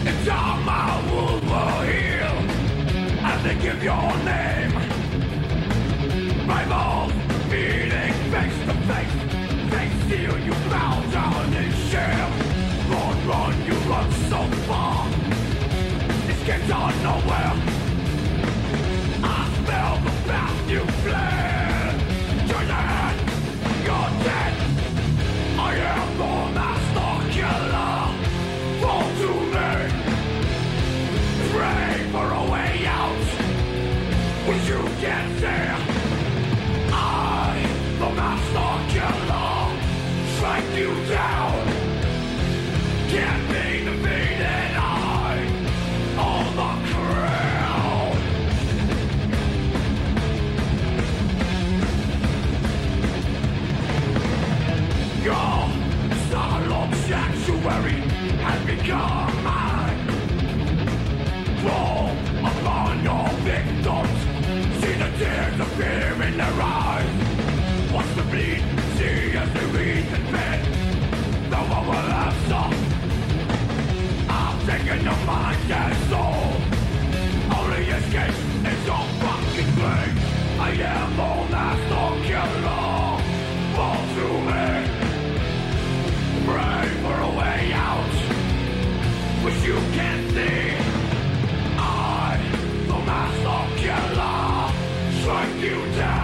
time my wounds will heal, and they give your name. Rivals meeting face to face, they steal you bow down in shame. Run, run, you run so far, escape on nowhere. I smell the path you fled. Turn your head, you're dead. I am the master killer. Fall to me, pray for a way out, which you can't see. I, the master killer, strike you down. Can't be defeated, I own the crown. Your salon sanctuary has become mine. Fall upon your victims, see the tears appear in their eyes. Watch the bleed, see as they read and bend. No one will answer. I'm taking your mind and soul. Only escape is your fucking grave. I am the master killer. Fall to me, pray for a way out, which you can't see. I, the master killer, strike you down.